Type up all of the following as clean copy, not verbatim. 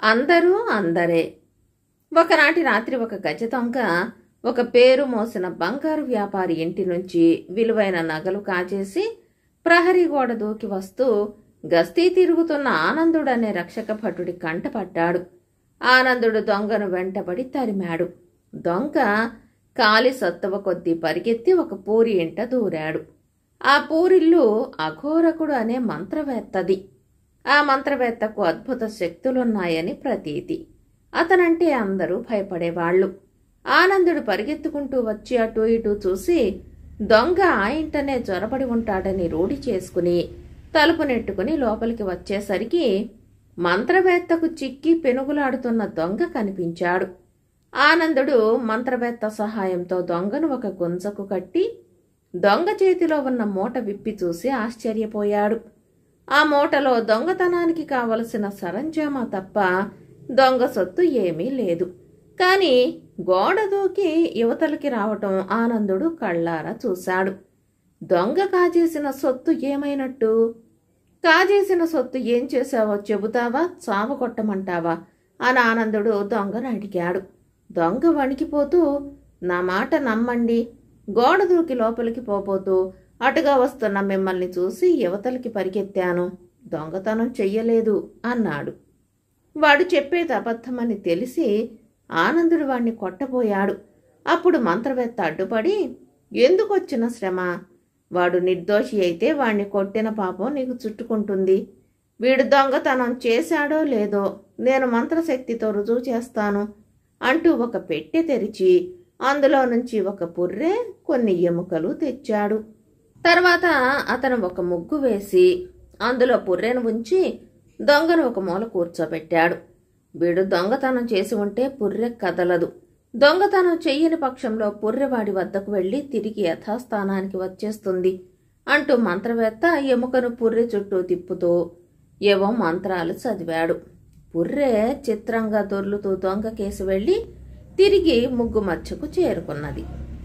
అందరూ అందరే. ఒకనాటి రాత్రి ఒక గజ దొంగ ఒక పేరు మోసిన బంగారు వ్యాపారి ఇంటి నుంచి విలువైన నగలు కాజేసి ప్రహరీ గోడ దూకి వస్తూ గస్తీ తిరుగుతున్న ఆనందుడనే రక్షక భటుడి కంటపడ్డాడు. ఆనందుడు దొంగను వెంటబడి తరిమాడు. దొంగ కాలి సత్తువ కొద్దీ పరిగెత్తి ఒక పూరి ఇంట దూరాడు. ఆ పూరిల్లు అఘోరకుడు అనే మంత్రవేత్తది. ఆ మంత్రవేత్తకు అద్భుత శక్తులున్నాయని ప్రతీతి. అతనంటే అందరూ భయపడేవాళ్లు. ఆనందుడు పరిగెత్తుకుంటూ వచ్చి అటూ ఇటూ చూసి దొంగ ఆ ఇంటనే జొరబడి ఉంటాడని రూఢి చేసుకుని తలుపు నెట్టుకుని లోపలికి వచ్చేసరికి మంత్రవేత్తకు చిక్కి పెనుగులాడుతున్న దొంగ కనిపించాడు. ఆనందుడు మంత్రవేత్త సహాయంతో దొంగను ఒక గుంజకు కట్టి దొంగ చేతిలో ఉన్న మూట విప్పి చూసి ఆశ్చర్యపోయాడు. ఆ మూటలో దొంగతనానికి కావలసిన సరంజామా తప్ప దొంగ సొత్తు ఏమీ లేదు. కాని గోడ దూకి యువతలకి రావటం ఆనందుడు కళ్ళారా చూశాడు. దొంగ కాజేసిన సొత్తు ఏమైనట్టు? కాజేసిన సొత్తు ఏం చేశావో చెబుతావా, చావగొట్టమంటావా అని ఆనందుడు దొంగను అడిగాడు. దొంగ వణికిపోతూ, నా మాట నమ్మండి, గోడ దూకి లోపలికి పోబోతూ అటుగా వస్తున్న మిమ్మల్ని చూసి యువతలకి పరిగెత్తాను, దొంగతనం చెయ్యలేదు అన్నాడు. వాడు చెప్పేది అబద్ధమని తెలిసి ఆనందుడు వాణ్ణి కొట్టబోయాడు. అప్పుడు మంత్రవేత్త అడ్డుపడి, ఎందుకొచ్చిన శ్రమ? వాడు నిర్దోషి అయితే వాణ్ణి కొట్టిన పాపం నీకు చుట్టుకుంటుంది. వీడు దొంగతనం చేశాడో లేదో నేను మంత్రశక్తితో రుజువు చేస్తాను అంటూ ఒక పెట్టె తెరిచి అందులో నుంచి ఒక పుర్రె, కొన్ని ఎముకలు తెచ్చాడు. తర్వాత అతను ఒక ముగ్గు వేసి అందులో పుర్రెను ఉంచి దొంగను ఒక మూల కూర్చోబెట్టాడు. వీడు దొంగతనం చేసి ఉంటే పుర్రె కదలదు. దొంగతనం చెయ్యని పక్షంలో పుర్రెవాడి వద్దకు వెళ్లి తిరిగి యథాస్థానానికి వచ్చేస్తుంది అంటూ మంత్రవేత్త ఎముకను పుర్రె చుట్టూ తిప్పుతూ ఏవో మంత్రాలు చదివాడు. పుర్రె చిత్రంగా దొర్లుతూ దొంగ కేసి వెళ్లి తిరిగి ముగ్గు మధ్యకు చేరుకున్నది.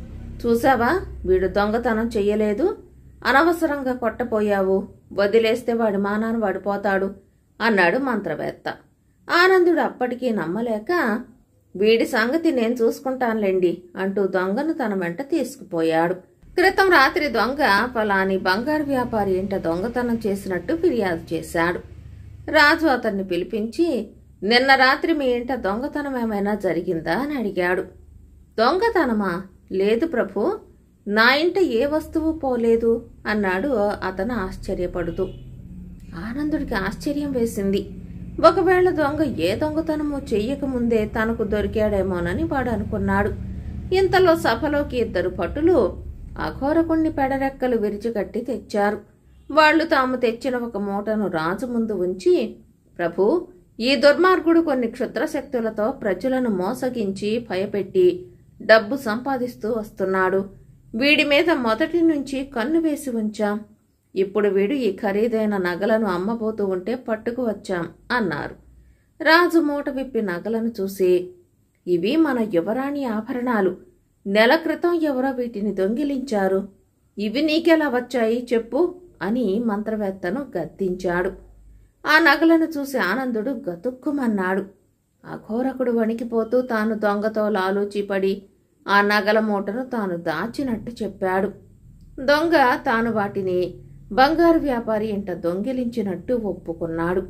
చూసావా, వీడు దొంగతనం చెయ్యలేదు, అనవసరంగా కొట్టపోయావు, వదిలేస్తే వాడి మానాన వాడిపోతాడు అన్నాడు మంత్రవేత్త. ఆనందుడు అప్పటికీ నమ్మలేక, వీడి సంగతి నేను చూసుకుంటానులేండి అంటూ దొంగను తన వెంట తీసుకుపోయాడు. క్రితం రాత్రి దొంగ ఫలాని బంగారు వ్యాపారి ఇంట దొంగతనం చేసినట్టు ఫిర్యాదు చేశాడు. రాజు అతన్ని పిలిపించి, నిన్న రాత్రి మీ ఇంట దొంగతనం ఏమైనా జరిగిందా అని అడిగాడు. దొంగతనమా? లేదు ప్రభు, నా ఇంట ఏ వస్తువు పోలేదు అన్నాడు అతను ఆశ్చర్యపడుతూ. ఆనందుడికి ఆశ్చర్యం వేసింది. ఒకవేళ దొంగ ఏ దొంగతనమో చెయ్యకముందే తనకు దొరికాడేమోనని వాడు అనుకున్నాడు. ఇంతలో సభలోకి ఇద్దరు భటులు అఘోరకుణ్ణి పెడరెక్కలు విరిచికట్టి తెచ్చారు. వాళ్లు తాము తెచ్చిన ఒక మూటను రాజు ముందు ఉంచి, ప్రభు, ఈ దుర్మార్గుడు కొన్ని క్షుద్రశక్తులతో ప్రజలను మోసగించి భయపెట్టి డబ్బు సంపాదిస్తూ వస్తున్నాడు. వీడి మీద మొదటి నుంచి కన్ను వేసి ఉంచాం. ఇప్పుడు వీడు ఈ ఖరీదైన నగలను అమ్మబోతూ ఉంటే పట్టుకు వచ్చాం అన్నారు. రాజు మూట విప్పి నగలను చూసి, ఇవి మన యువరాణి ఆభరణాలు. నెల క్రితం ఎవరో వీటిని దొంగిలించారు. ఇవి నీకెలా వచ్చాయి చెప్పు అని మంత్రవేత్తను గద్దించాడు. ఆ నగలను చూసి ఆనందుడు గతుక్కుమన్నాడు. అఘోరకుడు వణికిపోతూ తాను దొంగతో లాలూచిపడి ఆ నగల మూటను తాను దాచినట్టు చెప్పాడు. దొంగ తాను వాటిని బంగారు వ్యాపారి ఇంట దొంగిలించినట్టు ఒప్పుకున్నాడు.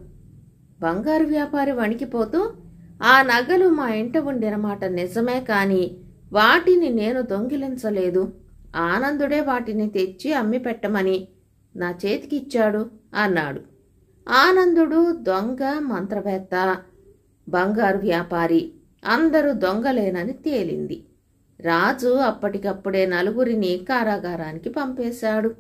బంగారు వ్యాపారి వణికిపోతూ, ఆ నగలు మా ఇంట ఉండిన మాట నిజమే, కాని వాటిని నేను దొంగిలించలేదు. ఆనందుడే వాటిని తెచ్చి అమ్మి పెట్టమని నా చేతికిచ్చాడు అన్నాడు. ఆనందుడు, దొంగ, మంత్రవేత్త, బంగారు వ్యాపారి అందరూ దొంగలేనని తేలింది. రాజు అప్పటికప్పుడే నలుగురిని కారాగారానికి పంపేశాడు.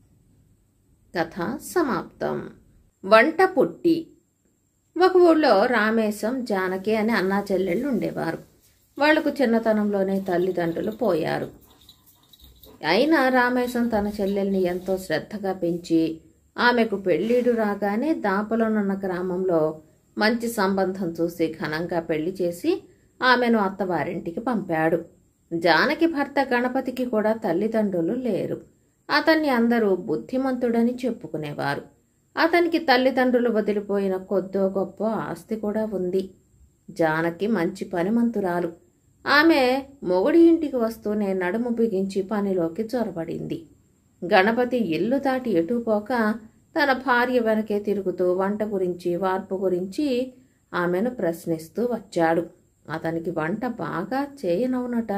కథ సమాప్తం. వంట పుట్టి. ఒక ఊళ్ళో రామేశం, జానకి అనే అన్నా చెల్లెళ్ళు ఉండేవారు. వాళ్లకు చిన్నతనంలోనే తల్లిదండ్రులు పోయారు. అయినా రామేశం తన చెల్లెల్ని ఎంతో శ్రద్ధగా పెంచి ఆమెకు పెళ్లిడు రాగానే దాపలోనున్న గ్రామంలో మంచి సంబంధం చూసి ఘనంగా పెళ్లి చేసి ఆమెను అత్తవారింటికి పంపాడు. జానకి భర్త గణపతికి కూడా తల్లిదండ్రులు లేరు. అతన్ని అందరూ బుద్ధిమంతుడని చెప్పుకునేవారు. అతనికి తల్లిదండ్రులు వదిలిపోయిన కొద్దో గొప్ప ఆస్తి కూడా ఉంది. జానకి మంచి పనిమంతురాలు. ఆమె మొగుడి ఇంటికి వస్తూనే నడుము బిగించి పనిలోకి చొరబడింది. గణపతి ఇల్లు దాటి ఎటూ పోక తన భార్య వెనకే తిరుగుతూ వంట గురించి వార్పు గురించి ఆమెను ప్రశ్నిస్తూ వచ్చాడు. అతనికి వంట బాగా చేయనవునట.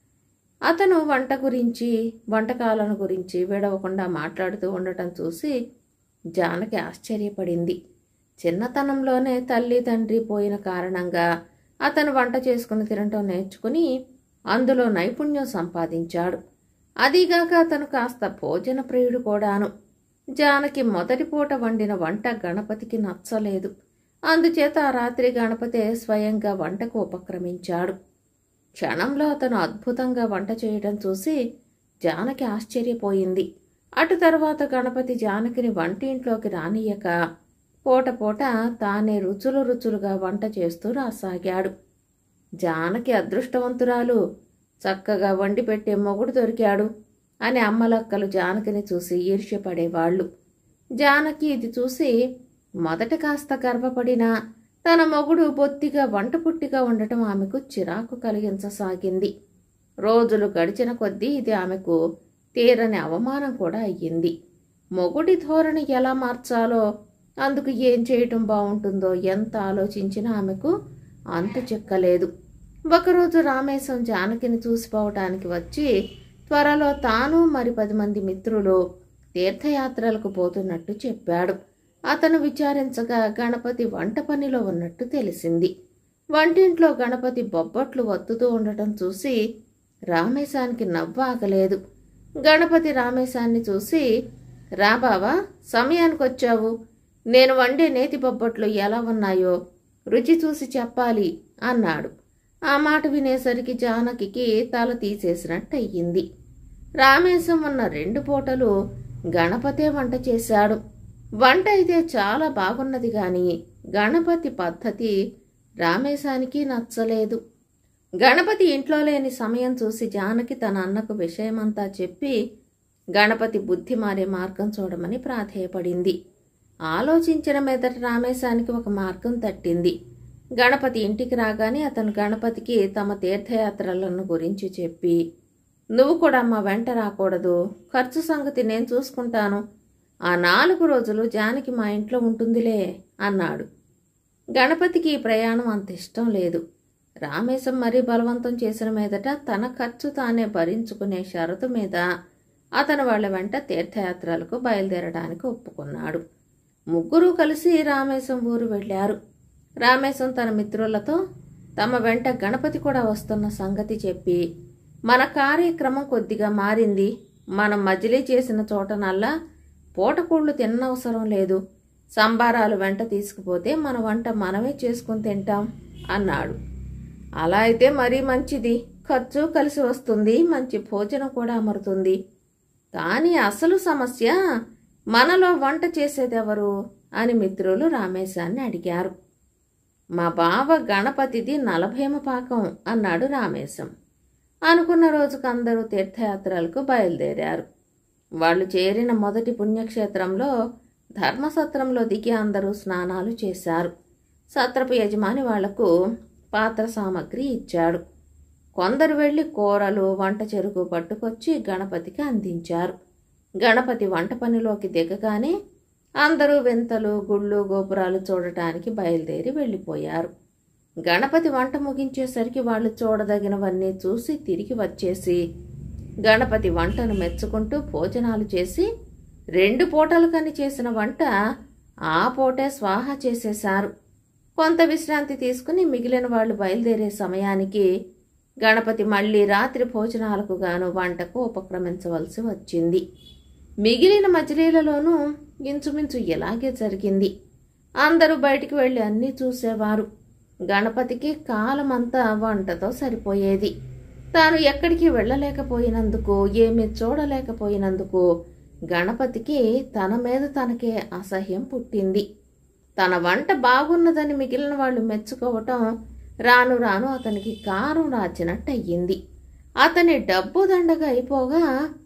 అతను వంట గురించి వంటకాలను గురించి విడవకుండా మాట్లాడుతూ ఉండటం చూసి జానకి ఆశ్చర్యపడింది. చిన్నతనంలోనే తల్లి తండ్రి పోయిన కారణంగా అతను వంట చేసుకుని తినటం నేర్చుకుని అందులో నైపుణ్యం సంపాదించాడు. అదీగాక అతను కాస్త భోజన ప్రియుడు కూడాను. జానకి మొదటి పూట వండిన వంట గణపతికి నచ్చలేదు. అందుచేత ఆ రాత్రి గణపతే స్వయంగా వంటకు ఉపక్రమించాడు. క్షణంలో అతను అద్భుతంగా వంట చేయడం చూసి జానకి ఆశ్చర్యపోయింది. అటు తర్వాత గణపతి జానకిని వంటింట్లోకి రానియ్యక పూట పూట తానే రుచులుగా వంట చేస్తూ రాసాగాడు. జానకి అదృష్టవంతురాలు, చక్కగా వండి పెట్టే మొగుడు దొరికాడు అని అమ్మలక్కలు జానకిని చూసి ఈర్ష్యపడేవాళ్లు. జానకి ఇది చూసి మొదట కాస్త గర్వపడినా తన మొగుడు బొత్తిగా వంట పుట్టిగా ఉండటం ఆమెకు చిరాకు కలిగించసాగింది. రోజులు గడిచిన కొద్దీ ఇది ఆమెకు తీరని అవమానం కూడా అయ్యింది. మొగుడి ధోరణి ఎలా మార్చాలో, అందుకు ఏం చేయటం బాగుంటుందో ఎంత ఆలోచించినా ఆమెకు అంతు చిక్కలేదు. ఒకరోజు రామేశం జానకిని చూసిపోవటానికి వచ్చి త్వరలో తాను మరి 10 మంది మిత్రులు తీర్థయాత్రలకు పోతున్నట్టు చెప్పాడు. అతను విచారించగా గణపతి వంట పనిలో ఉన్నట్టు తెలిసింది. వంటింట్లో గణపతి బొబ్బట్లు వత్తుతూ ఉండటం చూసి రామేశానికి నవ్వు ఆగలేదు. గణపతి రామేశాన్ని చూసి, రా బావా, సమయానికొచ్చావు. నేను వండే నేతి బొబ్బట్లు ఎలా ఉన్నాయో రుచి చూసి చెప్పాలి అన్నాడు. ఆ మాట వినేసరికి జానకికి తల తీసేసినట్టయింది. రామేశం ఉన్న 2 పూటలు గణపతే వంట చేశాడు. వంట అయితే చాలా బాగున్నది గాని గణపతి పద్ధతి రామేశానికి నచ్చలేదు. గణపతి ఇంట్లో లేని సమయం చూసి జానకి తన అన్నకు విషయమంతా చెప్పి గణపతి బుద్ధి మారే మార్గం చూడమని ప్రాధేయపడింది. ఆలోచించిన మీదట రామేశానికి ఒక మార్గం తట్టింది. గణపతి ఇంటికి రాగానే అతను గణపతికి తమ తీర్థయాత్రలను గురించి చెప్పి, నువ్వు కూడా మా వెంట రాకూడదు, ఖర్చు సంగతి నేను చూసుకుంటాను, ఆ 4 రోజులు జానకి మా ఇంట్లో ఉంటుందిలే అన్నాడు. గణపతికి ఈ ప్రయాణం అంత ఇష్టం లేదు. రామేశం మరీ బలవంతం చేసిన మీదట తన ఖర్చు తానే భరించుకునే షరతు మీద అతను వాళ్ల వెంట తీర్థయాత్రలకు బయలుదేరడానికి ఒప్పుకున్నాడు. ముగ్గురూ కలిసి రామేశం ఊరు వెళ్లారు. రామేశం తన మిత్రులతో తమ వెంట గణపతి కూడా వస్తున్న సంగతి చెప్పి, మన కార్యక్రమం కొద్దిగా మారింది. మనం మజిలీ చేసిన చోటనల్లా పూటకూళ్ళు తిన్నవసరం లేదు. సంబారాలు వెంట తీసుకుపోతే మన వంట మనమే చేసుకుని తింటాం అన్నాడు. అలా అయితే మరీ మంచిది. ఖర్చు కలిసి వస్తుంది, మంచి భోజనం కూడా అమరుతుంది. కానీ అసలు సమస్య మనలో వంట చేసేదెవరు అని మిత్రులు రామేశాన్ని అడిగారు. మా బావ గణపతిది 40 పాకం అన్నాడు రామేశం. అనుకున్న రోజుకు అందరూ తీర్థయాత్రలకు బయలుదేరారు. వాళ్ళు చేరిన మొదటి పుణ్యక్షేత్రంలో ధర్మసత్రంలో దిగి అందరూ స్నానాలు చేశారు. సత్రపు యజమాని వాళ్లకు పాత్ర సామగ్రి ఇచ్చాడు. కొందరు వెళ్లి కూరలు వంట చెరుకు పట్టుకొచ్చి గణపతికి అందించారు. గణపతి వంట పనిలోకి దిగగానే అందరూ వింతలు గుళ్ళు గోపురాలు చూడటానికి బయలుదేరి వెళ్ళిపోయారు. గణపతి వంట ముగించేసరికి వాళ్ళు చూడదగినవన్నీ చూసి తిరిగి వచ్చేసి గణపతి వంటను మెచ్చుకుంటూ భోజనాలు చేసి 2 పూటలకని చేసిన వంట ఆ పూటే స్వాహా చేసేశారు. కొంత విశ్రాంతి తీసుకుని మిగిలిన వాళ్ళు బయలుదేరే సమయానికి గణపతి మళ్లీ రాత్రి భోజనాలకు గాను వంటకు ఉపక్రమించవలసి వచ్చింది. మిగిలిన మజిలీలలోనూ ఇంచుమించు ఇలాగే జరిగింది. అందరూ బయటికి వెళ్లి అన్నీ చూసేవారు. గణపతికి కాలమంతా వంటతో సరిపోయేది. తాను ఎక్కడికి వెళ్ళలేకపోయినందుకు, ఏమీ చూడలేకపోయినందుకు గణపతికి తన మీద తనకే అసహ్యం పుట్టింది. తన వంట బాగున్నదని మిగిలిన వాళ్ళు మెచ్చుకోవటం రాను రాను అతనికి కారం రాచినట్టయింది. అతని డబ్బు దండగా అయిపోగా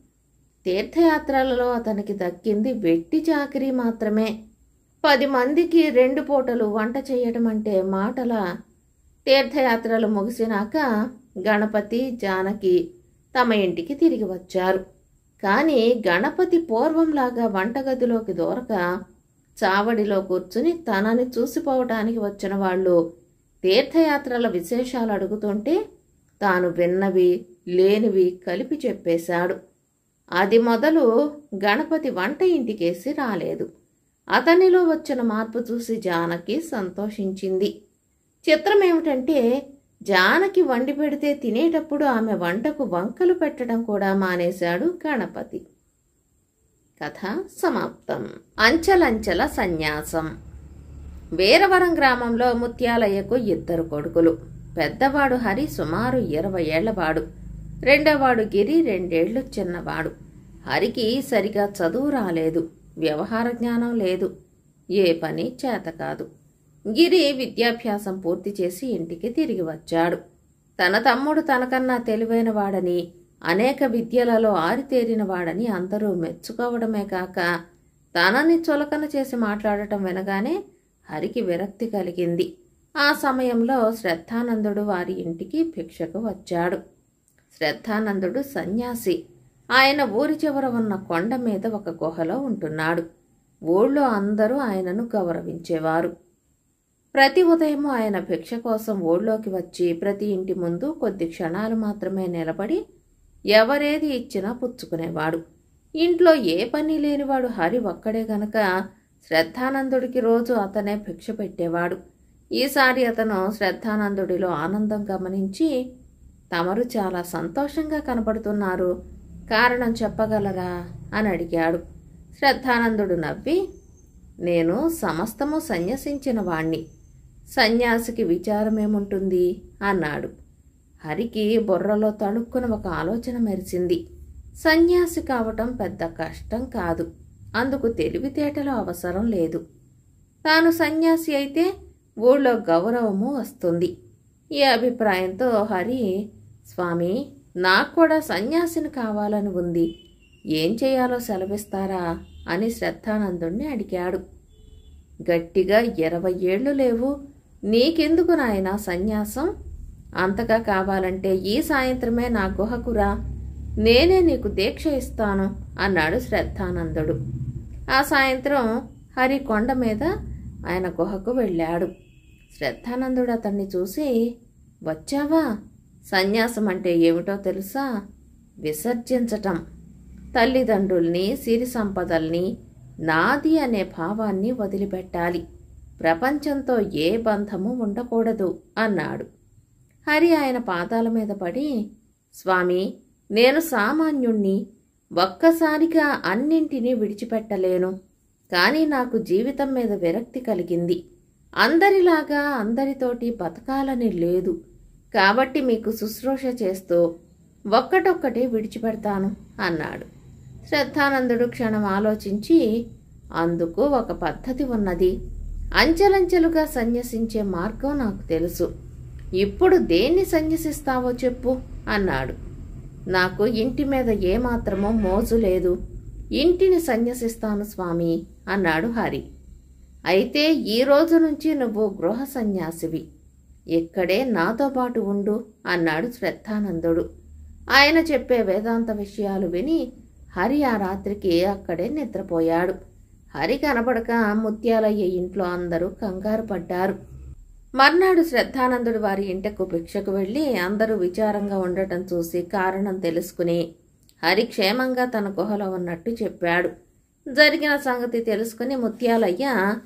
తీర్థయాత్రలలో అతనికి దక్కింది వెట్టి చాకిరీ మాత్రమే. 10 మందికి 2 పూటలు వంట చేయడం అంటే మాటల. తీర్థయాత్రలు ముగిసినాక గణపతి జానకి తమ ఇంటికి తిరిగి వచ్చారు. కానీ గణపతి పూర్వంలాగా వంటగదిలోకి దూరక చావడిలో కూర్చుని తనని చూసిపోవటానికి వచ్చిన వాళ్ళు తీర్థయాత్రల విశేషాలు అడుగుతుంటే తాను విన్నవి లేనివి కలిపి చెప్పేశాడు. అది మొదలు గణపతి వంట ఇంటికేసి రాలేదు. అతనిలో వచ్చిన మార్పు చూసి జానకి సంతోషించింది. చిత్రమేమిటంటే జానకి వండి పెడితే తినేటప్పుడు ఆమె వంటకు వంకలు పెట్టడం కూడా మానేశాడు గణపతి. కథ సమాప్తం. అంచెలంచెల సన్యాసం. వీరవరం గ్రామంలో ముత్యాలయ్యకు 2 కొడుకులు. పెద్దవాడు హరి సుమారు 20 ఏళ్లవాడు. రెండోవాడు గిరి 2 ఏళ్లు చిన్నవాడు. హరికి సరిగా చదువు రాలేదు, వ్యవహార జ్ఞానం లేదు, ఏ పని చేత కాదు. గిరి విద్యాభ్యాసం పూర్తి చేసి ఇంటికి తిరిగి వచ్చాడు. తన తమ్ముడు తనకన్నా తెలివైన వాడని, అనేక విద్యలలో ఆరితేరిన వాడని అందరూ మెచ్చుకోవడమే కాక తనని చులకన చేసి మాట్లాడటం వినగానే హరికి విరక్తి కలిగింది. ఆ సమయంలో శ్రద్ధానందుడు వారి ఇంటికి భిక్షకు వచ్చాడు. శ్రద్ధానందుడు సన్యాసి. ఆయన ఊరి చివర ఉన్న కొండ మీద ఒక గుహలో ఉంటున్నాడు. ఊళ్ళో అందరూ ఆయనను గౌరవించేవారు. ప్రతి ఉదయం ఆయన భిక్ష కోసం ఊళ్ళోకి వచ్చి ప్రతి ఇంటి ముందు కొద్ది క్షణాలు మాత్రమే నిలబడి ఎవరేది ఇచ్చినా పుచ్చుకునేవాడు. ఇంట్లో ఏ పని లేనివాడు హరి ఒక్కడే గనక శ్రద్ధానందుడికి రోజు అతనే భిక్ష పెట్టేవాడు. ఈసారి అతను శ్రద్ధానందుడిలో ఆనందం గమనించి, తమరు చాలా సంతోషంగా కనపడుతున్నారు, కారణం చెప్పగలరా అని అడిగాడు. శ్రద్ధానందుడు నవ్వి, నేను సమస్తము సన్యసించిన వాణ్ణి, సన్యాసికి విచారమేముంటుంది అన్నాడు. హరికి బుర్రలో తణుక్కున ఒక ఆలోచన మెరిసింది. సన్యాసి కావటం పెద్ద కష్టం కాదు, అందుకు తెలివితేటలు అవసరం లేదు. తాను సన్యాసి అయితే ఊళ్ళో గౌరవము వస్తుంది. ఈ అభిప్రాయంతో హరి, స్వామి, నాకు కూడా సన్యాసిని కావాలని ఉంది, ఏం చేయాలో సెలవిస్తారా అని శ్రద్ధానందుణ్ణి అడిగాడు. గట్టిగా 20 ఏళ్ళు లేవు, నీకెందుకు నాయనా సన్యాసం? అంతగా కావాలంటే ఈ సాయంత్రమే నా గుహకురా, నేనే నీకు దీక్ష ఇస్తాను అన్నాడు శ్రద్ధానందుడు. ఆ సాయంత్రం హరి కొండ మీద ఆయన గుహకు వెళ్ళాడు. శ్రద్ధానందుడు అతన్ని చూసి, వచ్చావా? సన్యాసం అంటే ఏమిటో తెలుసా? విసర్జించటం. తల్లిదండ్రుల్ని, సిరి సంపదల్ని, నాది అనే భావాన్ని వదిలిపెట్టాలి. ప్రపంచంతో ఏ బంధము ఉండకూడదు అన్నాడు. హరి ఆయన పాదాల మీద పడి, స్వామి, నేను సామాన్యుణ్ణి, ఒక్కసారిగా అన్నింటినీ విడిచిపెట్టలేను. కానీ నాకు జీవితం మీద విరక్తి కలిగింది. అందరిలాగా అందరితోటి బతకాలని లేదు. కాబట్టి మీకు శుశ్రూష చేస్తూ ఒక్కటొక్కటి విడిచిపెడతాను అన్నాడు. శ్రద్ధానందుడు క్షణం ఆలోచించి, అందుకు ఒక పద్ధతి ఉన్నది. అంచెలంచెలుగా సన్యసించే మార్గం నాకు తెలుసు. ఇప్పుడు దేన్ని సన్యసిస్తావో చెప్పు అన్నాడు. నాకు ఇంటి మీద ఏమాత్రమో మోజు లేదు, ఇంటిని సన్యసిస్తాను స్వామి అన్నాడు హరి. అయితే ఈ రోజు నుంచి నువ్వు గృహ సన్యాసివి, ఇక్కడే నాతో పాటు ఉండు అన్నాడు శ్రద్ధానందుడు. ఆయన చెప్పే వేదాంత విషయాలు విని హరి ఆ రాత్రికి అక్కడే నిద్రపోయాడు. హరి కనబడక ముత్యాలయ్య ఇంట్లో అందరూ కంగారు పడ్డారు. మర్నాడు శ్రద్ధానందుడు వారి ఇంటకు భిక్షకు వెళ్ళి అందరూ విచారంగా ఉండటం చూసి కారణం తెలుసుకుని హరి క్షేమంగా తన గుహలో ఉన్నట్టు చెప్పాడు. జరిగిన సంగతి తెలుసుకుని ముత్యాలయ్య,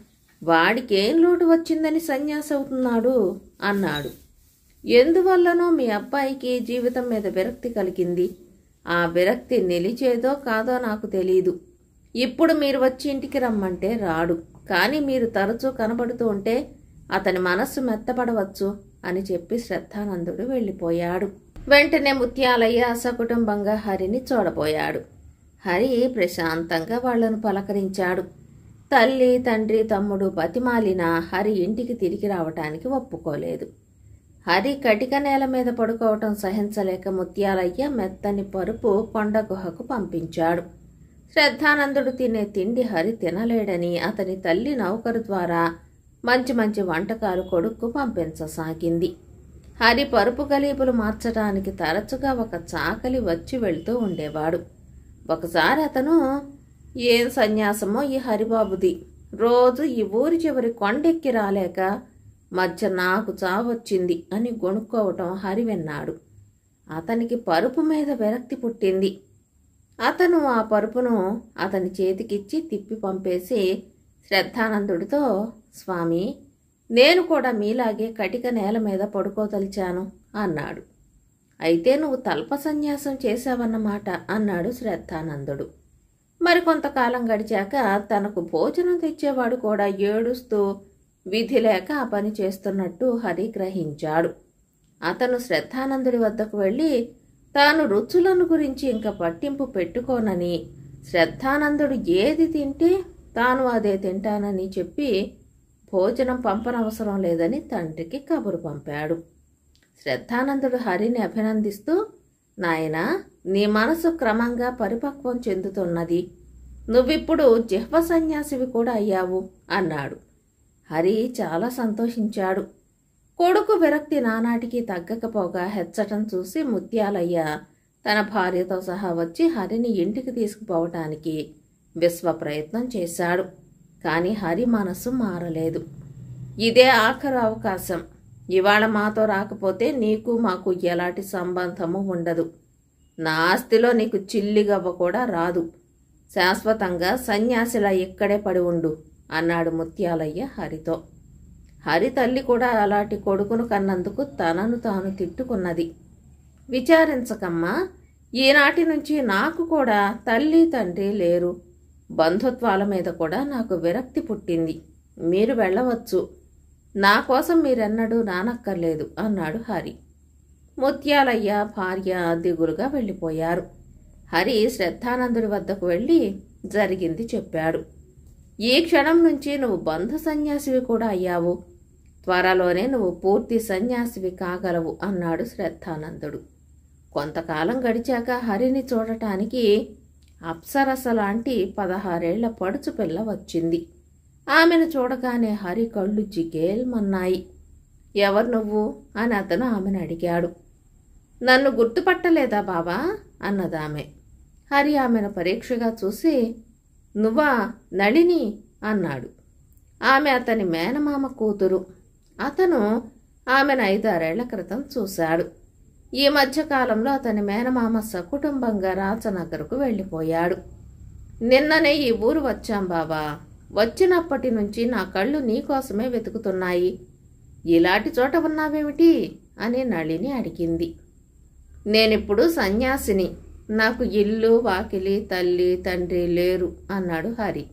వాడికేం లోటు వచ్చిందని సన్యాసి అవుతున్నాడు అన్నాడు. ఎందువల్లనో మీ అబ్బాయికి జీవితం మీద విరక్తి కలిగింది. ఆ విరక్తి నిలిచేదో కాదో నాకు తెలీదు. ఇప్పుడు మీరు వచ్చి ఇంటికి రమ్మంటే రాడు, కానీ మీరు తరచూ కనబడుతూ ఉంటే అతని మనస్సు మెత్తపడవచ్చు అని చెప్పి శ్రద్ధానందుడు వెళ్ళిపోయాడు. వెంటనే ముత్యాలయ్య సకుటుంబంగా హరిని చూడబోయాడు. హరి ప్రశాంతంగా వాళ్లను పలకరించాడు. తల్లి, తండ్రి, తమ్ముడు బతిమాలినా హరి ఇంటికి తిరిగి రావటానికి ఒప్పుకోలేదు. హరి కటిక నేల మీద పడుకోవటం సహించలేక ముత్యాలయ్య మెత్తని పరుపు కొండ గుహకు పంపించాడు. శ్రద్ధానందుడు తినే తిండి హరి తినలేడని అతని తల్లి నౌకరు ద్వారా మంచి మంచి వంటకాలు కొడుక్కు పంపించసాగింది. హరి పరుపు గలీపులు మార్చడానికి తరచుగా ఒక చాకలి వచ్చి వెళ్తూ ఉండేవాడు. ఒకసారి అతను, ఏం సన్యాసమో ఈ హరిబాబుది, రోజు ఈ ఊరి చివరి కొండెక్కి రాలేక మధ్య నాకు చావొచ్చింది అని గొణుక్కోవటం హరి విన్నాడు. అతనికి పరుపు మీద విరక్తి పుట్టింది. అతను ఆ పరుపును అతని చేతికిచ్చి తిప్పి పంపేసి శ్రద్ధానందుడితో, స్వామి, నేను కూడా మీలాగే కటిక నేల మీద పడుకోదలిచాను అన్నాడు. అయితే నువ్వు తల్ప సన్యాసం చేశావన్నమాట అన్నాడు శ్రద్ధానందుడు. మరికొంతకాలం గడిచాక తనకు భోజనం తెచ్చేవాడు కూడా ఏడుస్తూ విధి లేక ఆ పని చేస్తున్నట్టు హరి గ్రహించాడు. అతను శ్రద్ధానందుడి వద్దకు వెళ్ళి తాను రుచులను గురించి ఇంకా పట్టింపు పెట్టుకోనని, శ్రద్ధానందుడు ఏది తింటే తాను అదే తింటానని చెప్పి భోజనం పంపనవసరం లేదని తండ్రికి కబురు పంపాడు. శ్రద్ధానందుడు హరిని అభినందిస్తూ, నాయనా, నీ మనసు క్రమంగా పరిపక్వం చెందుతున్నది. నువ్విప్పుడు జిహ్వ సన్యాసివి కూడా అయ్యావు అన్నాడు. హరి చాలా సంతోషించాడు. కొడుకు విరక్తి నానాటికి తగ్గకపోగా హెచ్చటం చూసి ముత్యాలయ్య తన భార్యతో సహా వచ్చి హరిని ఇంటికి తీసుకుపోవటానికి విశ్వ ప్రయత్నం చేశాడు. కాని హరి మనసు మారలేదు. ఇదే ఆఖరు అవకాశం. ఇవాళ మాతో రాకపోతే నీకు మాకు ఎలాంటి సంబంధము ఉండదు. నా ఆస్తిలో నీకు చిల్లిగవ్వ కూడా రాదు. శాశ్వతంగా సన్యాసిలా ఇక్కడే పడి ఉండు అన్నాడు ముత్యాలయ్య హరితో. హరి తల్లి కూడా అలాంటి కొడుకును కన్నందుకు తనను తాను తిట్టుకున్నది. విచారించకమ్మా, ఈనాటి నుంచి నాకు కూడా తల్లి తండ్రి లేరు. బంధుత్వాల మీద కూడా నాకు విరక్తి పుట్టింది. మీరు వెళ్ళవచ్చు. నా కోసం మీరెన్నడూ నానక్కర్లేదు అన్నాడు హరి. ముత్యాలయ్య భార్య దిగులుగా వెళ్ళిపోయారు. హరి శ్రద్ధానందుడి వద్దకు వెళ్ళి జరిగింది చెప్పాడు. ఈ క్షణం నుంచి నువ్వు బంధు సన్యాసివి కూడా అయ్యావు. త్వరలోనే నువ్వు పూర్తి సన్యాసివి కాగలవు అన్నాడు శ్రద్ధానందుడు. కొంతకాలం గడిచాక హరిని చూడటానికి అప్సరస లాంటి 16 ఏళ్ల పడుచు పిల్ల వచ్చింది. ఆమెను చూడగానే హరి కళ్ళు జిగేల్మన్నాయి. ఎవరు నువ్వు అని అతను ఆమెను అడిగాడు. నన్ను గుర్తుపట్టలేదా బావా అన్నదామె. హరి ఆమెను పరీక్షగా చూసి, నువ్వా నళిని అన్నాడు. ఆమె అతని మేనమామ కూతురు. అతను ఆమెను 5-6 ఏళ్ల క్రితం చూశాడు. ఈ మధ్యకాలంలో అతని మేనమామ సకుటుంబంగా రాచనగర్కు వెళ్ళిపోయాడు. నిన్ననే ఈ ఊరు వచ్చాం బాబా. వచ్చినప్పటి నుంచి నా కళ్ళు నీకోసమే వెతుకుతున్నాయి. ఇలాంటి చోట ఉన్నావేమిటి అని నళిని అడిగింది. నేనిప్పుడు సన్యాసిని. నాకు ఇల్లు వాకిలి తల్లి తండ్రి లేరు అన్నాడు హరి.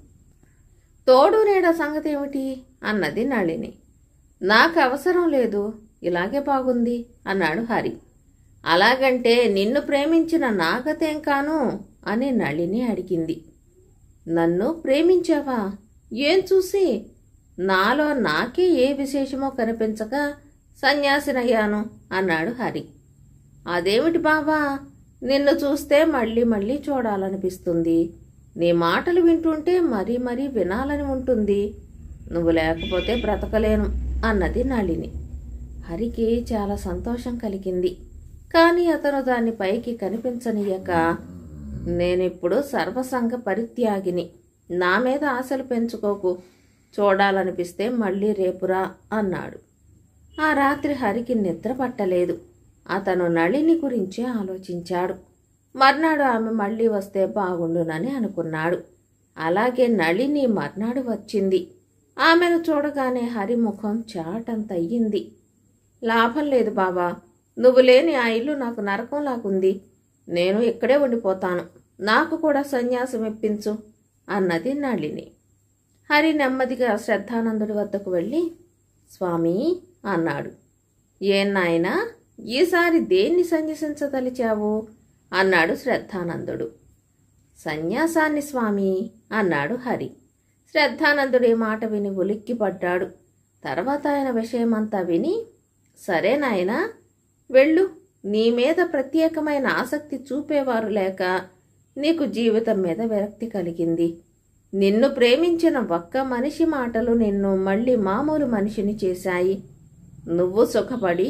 తోడు నీడ సంగతి ఏమిటి అన్నది నళిని. నాకు అవసరం లేదు, ఇలాగే బాగుంది అన్నాడు హరి. అలాగంటే నిన్ను ప్రేమించిన నాగతేం కాను అని నళిని అడిగింది. నన్ను ప్రేమించావా? ఏం చూసి? నాలో నాకే ఏ విశేషమో కనిపించక సన్యాసినయ్యాను అన్నాడు హరి. అదేమిటి బావా, నిన్ను చూస్తే మళ్ళీ మళ్ళీ చూడాలనిపిస్తుంది. నీ మాటలు వింటుంటే మరీ మరీ వినాలని ఉంటుంది. నువ్వు లేకపోతే బ్రతకలేను అన్నది నళిని. హరికి చాలా సంతోషం కలిగింది. కానీ అతను దాన్ని పైకి కనిపించనీయక, నేనిప్పుడు సర్వసంగ పరిత్యాగిని. నా మీద ఆశలు పెంచుకోకు. చూడాలనిపిస్తే మళ్ళీ రేపురా అన్నాడు. ఆ రాత్రి హరికి నిద్ర పట్టలేదు. అతను నళిని గురించే ఆలోచించాడు. మర్నాడు ఆమె మళ్ళీ వస్తే బాగుండునని అనుకున్నాడు. అలాగే నళిని మర్నాడు వచ్చింది. ఆమెను చూడగానే హరి ముఖం చాటంతయ్యింది. లాభం లేదు బాబా, నువ్వు లేని ఆ ఇల్లు నాకు నరకంలాగుంది. నేను ఇక్కడే ఉండిపోతాను. నాకు కూడా సన్యాసం ఇప్పించు అన్నది నళిని. హరి నెమ్మదిగా శ్రద్ధానందుడి వద్దకు వెళ్ళి, స్వామి అన్నాడు. ఏం నాయనా, ఈసారి దేన్ని సన్యసించదలిచావు అన్నాడు శ్రద్ధానందుడు. సన్యాసాన్ని స్వామి అన్నాడు హరి. శ్రద్ధానందుడి మాట విని ఉలిక్కిపడ్డాడు. తర్వాత ఆయన విషయమంతా విని, సరే నాయనా, వెళ్ళు. నీ మీద ప్రత్యేకమైన ఆసక్తి చూపేవారు లేక నీకు జీవితం మీద విరక్తి కలిగింది. నిన్ను ప్రేమించిన ఒక్క మనిషి మాటలు నిన్ను మళ్ళీ మామూలు మనిషిని చేశాయి. నువ్వు సుఖపడి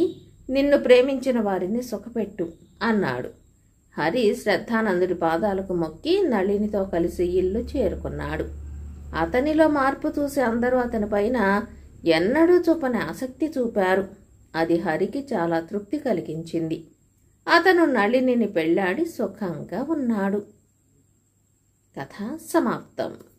నిన్ను ప్రేమించిన వారిని సుఖపెట్టు అన్నాడు. హరి శ్రద్ధానందుడి పాదాలకు మొక్కి నళినితో కలిసి ఇల్లు చేరుకున్నాడు. అతనిలో మార్పు చూసి అందరూ అతనిపైన ఎన్నడూ చూపని ఆసక్తి చూపారు. అది హరికి చాలా తృప్తి కలిగించింది. అతను నళినిని పెళ్లాడి సుఖంగా ఉన్నాడు. కథ సమాప్తం.